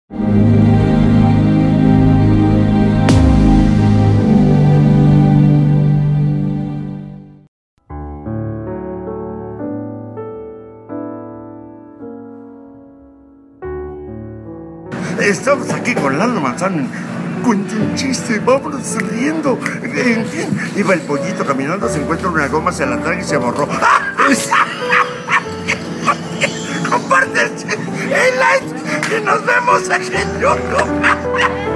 Estamos aquí con Lalo Manzano. Cuenta un chiste, vámonos riendo. En fin, iba el pollito caminando, se encuentra una goma, se la traga y se borró. Compártese el like y nos vemos aquí en YouTube.